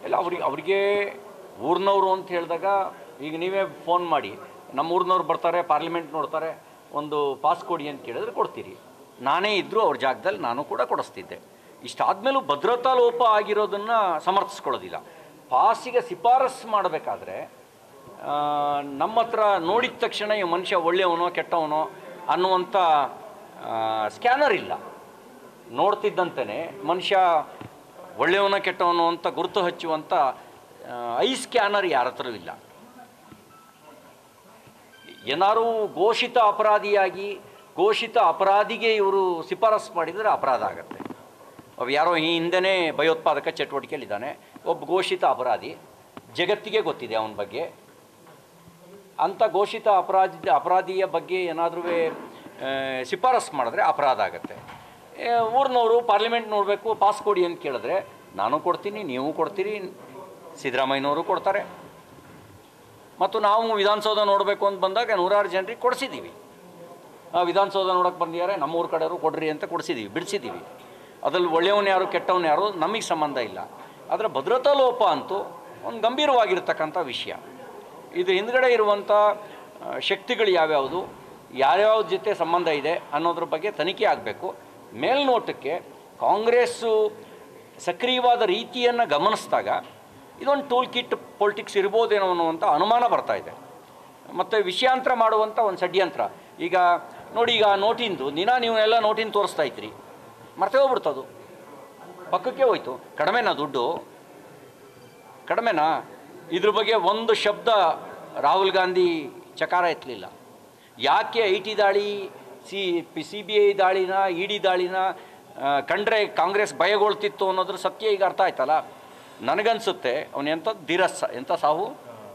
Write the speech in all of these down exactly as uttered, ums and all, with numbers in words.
ಇಲ್ಲ ಅವ್ರಿಗೆ ಅವರಿಗೆ ಊರಿನವರು ಅಂತ ಹೇಳಿದಾಗ ಈಗ ನೀವೇ ಫೋನ್ ಮಾಡಿ ನಮ್ಮ ಊರಿನವ್ರು ಬರ್ತಾರೆ, ಪಾರ್ಲಿಮೆಂಟ್ ನೋಡ್ತಾರೆ, ಒಂದು ಪಾಸ್ ಕೊಡಿ ಅಂತ ಕೇಳಿದ್ರೆ ಕೊಡ್ತೀರಿ. ನಾನೇ ಇದ್ದರೂ ಅವ್ರ ಜಾಗದಲ್ಲಿ ನಾನು ಕೂಡ ಕೊಡಿಸ್ತಿದ್ದೆ. ಇಷ್ಟಾದಮೇಲೂ ಭದ್ರತಾ ಲೋಪ ಆಗಿರೋದನ್ನು ಸಮರ್ಥಿಸ್ಕೊಳ್ಳೋದಿಲ್ಲ. ಪಾಸಿಗೆ ಶಿಫಾರಸ್ಸು ಮಾಡಬೇಕಾದ್ರೆ ನಮ್ಮ ಹತ್ರ ನೋಡಿದ ತಕ್ಷಣ ಈ ಮನುಷ್ಯ ಒಳ್ಳೆಯವನೋ ಕೆಟ್ಟವನೋ ಅನ್ನುವಂಥ ಸ್ಕ್ಯಾನರ್ ಇಲ್ಲ. ನೋಡ್ತಿದ್ದಂತೆಯೇ ಮನುಷ್ಯ ಒಳ್ಳೆಯವನೋ ಕೆಟ್ಟವನೋ ಅಂತ ಗುರುತು ಹಚ್ಚುವಂಥ ಐ ಸ್ಕ್ಯಾನರ್ ಯಾರ ಹತ್ರ ಇಲ್ಲ. ಏನಾರು ಘೋಷಿತ ಅಪರಾಧಿಯಾಗಿ ಘೋಷಿತ ಅಪರಾಧಿಗೆ ಇವರು ಶಿಫಾರಸ್ಸು ಮಾಡಿದರೆ ಅಪರಾಧ ಆಗುತ್ತೆ. ಅವು ಯಾರೋ ಈ ಹಿಂದೆಯೇ ಭಯೋತ್ಪಾದಕ ಚಟುವಟಿಕೆಯಲ್ಲಿದ್ದಾನೆ, ಒಬ್ಬ ಘೋಷಿತ ಅಪರಾಧಿ, ಜಗತ್ತಿಗೆ ಗೊತ್ತಿದೆ ಅವನ ಬಗ್ಗೆ. ಅಂಥ ಘೋಷಿತ ಅಪರಾಧಿ ಅಪರಾಧಿಯ ಬಗ್ಗೆ ಏನಾದರೂ ಶಿಫಾರಸ್ಸು ಮಾಡಿದ್ರೆ ಅಪರಾಧ ಆಗುತ್ತೆ. ಊರಿನವರು ಪಾರ್ಲಿಮೆಂಟ್ ನೋಡಬೇಕು, ಪಾಸ್ ಕೊಡಿ ಅಂತ ಕೇಳಿದ್ರೆ ನಾನು ಕೊಡ್ತೀನಿ, ನೀವು ಕೊಡ್ತೀರಿ, ಸಿದ್ದರಾಮಯ್ಯನವರು ಕೊಡ್ತಾರೆ. ಮತ್ತು ನಾವು ವಿಧಾನಸೌಧ ನೋಡಬೇಕು ಅಂತ ಬಂದಾಗ ನೂರಾರು ಜನರಿಗೆ ಕೊಡಿಸಿದ್ದೀವಿ. ವಿಧಾನಸೌಧ ನೋಡೋಕ್ಕೆ ಬಂದಿದ್ದಾರೆ, ನಮ್ಮೂರ ಕಡೆಯವರು ಕೊಡ್ರಿ ಅಂತ ಕೊಡಿಸಿದ್ದೀವಿ, ಬಿಡಿಸಿದ್ದೀವಿ. ಅದರಲ್ಲಿ ಒಳ್ಳೆಯವನು ಯಾರು ಕೆಟ್ಟವನು ಯಾರು ನಮಗೆ ಸಂಬಂಧ ಇಲ್ಲ. ಆದರೆ ಭದ್ರತಾ ಲೋಪ ಅಂತೂ ಒಂದು ಗಂಭೀರವಾಗಿರ್ತಕ್ಕಂಥ ವಿಷಯ. ಇದು ಹಿಂದ್ಗಡೆ ಇರುವಂಥ ಶಕ್ತಿಗಳು ಯಾವ್ಯಾವುದು, ಯಾವ್ಯಾವ ಜೊತೆ ಸಂಬಂಧ ಇದೆ ಅನ್ನೋದ್ರ ಬಗ್ಗೆ ತನಿಖೆ ಆಗಬೇಕು. ಮೇಲ್ನೋಟಕ್ಕೆ ಕಾಂಗ್ರೆಸ್ಸು ಸಕ್ರಿಯವಾದ ರೀತಿಯನ್ನು ಗಮನಿಸಿದಾಗ ಇದೊಂದು ಟೂಲ್ ಕಿಟ್ ಪೊಲಿಟಿಕ್ಸ್ ಇರ್ಬೋದೇನೋ ಅನ್ನುವಂಥ ಅನುಮಾನ ಬರ್ತಾ ಇದೆ. ಮತ್ತು ವಿಷಯಾಂತರ ಮಾಡುವಂಥ ಒಂದು ಷಡ್ಯಂತ್ರ. ಈಗ ನೋಡಿ, ಈಗ ನೋಟಿಂದು ದಿನ ನೀವು ಎಲ್ಲ ನೋಟಿನ ತೋರಿಸ್ತಾ ಇದ್ರಿ, ಮರ್ತೇ ಹೋಗ್ಬಿಡ್ತದು, ಪಕ್ಕಕ್ಕೆ ಹೋಯ್ತು. ಕಡಿಮೆನಾ ದುಡ್ಡು? ಕಡಿಮೆನಾ? ಇದ್ರ ಬಗ್ಗೆ ಒಂದು ಶಬ್ದ ರಾಹುಲ್ ಗಾಂಧಿ ಚಕಾರ ಎತ್ತಲಿಲ್ಲ. ಯಾಕೆ ಐ ಟಿ ದಾಳಿ, C P C B I ದಾಳಿನ, ಇ ಡಿ ದಾಳಿನ ಕಂಡ್ರೆ ಕಾಂಗ್ರೆಸ್ ಭಯಗೊಳ್ತಿತ್ತು ಅನ್ನೋದ್ರ ಸತ್ಯ ಈಗ ಅರ್ಥ ಆಯ್ತಲ್ಲ. ನನಗನ್ಸುತ್ತೆ ಅವನು ಎಂಥ ಧೀರಜ್ ಎಂಥ ಸಾವು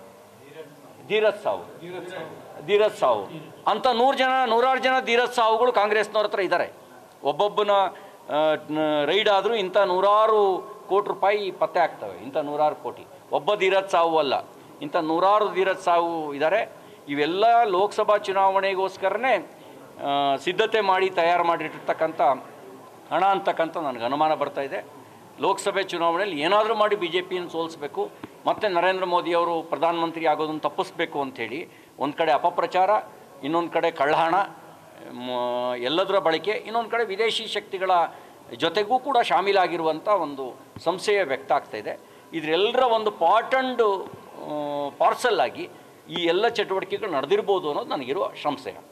ಧೀರಜ್ ಸಾವು ಧೀರಜ್ ಸಾವು ಅಂತ ನೂರು ಜನ ನೂರಾರು ಜನ ಧೀರಜ್ ಸಾವುಗಳು ಕಾಂಗ್ರೆಸ್ನವ್ರ ಹತ್ರ ಇದ್ದಾರೆ. ಒಬ್ಬೊಬ್ಬನ ರೈಡ್ ಆದರೂ ಇಂಥ ನೂರಾರು ಕೋಟಿ ರೂಪಾಯಿ ಪತ್ತೆ ಆಗ್ತವೆ. ಇಂಥ ನೂರಾರು ಕೋಟಿ ಒಬ್ಬ ಧೀರಜ್ ಸಾವು ಅಲ್ಲ, ಇಂಥ ನೂರಾರು ಧೀರಜ್ ಸಾವು ಇದ್ದಾರೆ. ಇವೆಲ್ಲ ಲೋಕಸಭಾ ಚುನಾವಣೆಗೋಸ್ಕರನೇ ಸಿದ್ಧತೆ ಮಾಡಿ ತಯಾರು ಮಾಡಿಟ್ಟಿರ್ತಕ್ಕಂಥ ಹಣ ಅಂತಕ್ಕಂಥ ನನಗೆ ಅನುಮಾನ ಬರ್ತಾ ಇದೆ. ಲೋಕಸಭೆ ಚುನಾವಣೆಯಲ್ಲಿ ಏನಾದರೂ ಮಾಡಿ ಬಿ ಜೆ ಪಿಯನ್ನು ಸೋಲಿಸಬೇಕು, ಮತ್ತು ನರೇಂದ್ರ ಮೋದಿಯವರು ಪ್ರಧಾನಮಂತ್ರಿ ಆಗೋದನ್ನು ತಪ್ಪಿಸ್ಬೇಕು ಅಂಥೇಳಿ ಒಂದು ಕಡೆ ಅಪಪ್ರಚಾರ, ಇನ್ನೊಂದು ಕಡೆ ಕಳ್ಳಹಣ, ಎಲ್ಲದರ ಬಳಕೆ, ಇನ್ನೊಂದು ಕಡೆ ವಿದೇಶಿ ಶಕ್ತಿಗಳ ಜೊತೆಗೂ ಕೂಡ ಶಾಮೀಲಾಗಿರುವಂಥ ಒಂದು ಸಂಶಯ ವ್ಯಕ್ತ ಆಗ್ತಾಯಿದೆ. ಇದರೆಲ್ಲರ ಒಂದು ಪಾರ್ಟ್ ಆ್ಯಂಡ್ ಪಾರ್ಸಲ್ ಆಗಿ ಈ ಎಲ್ಲ ಚಟುವಟಿಕೆಗಳು ನಡೆದಿರ್ಬೋದು ಅನ್ನೋದು ನನಗಿರುವ ಸಂಶಯ.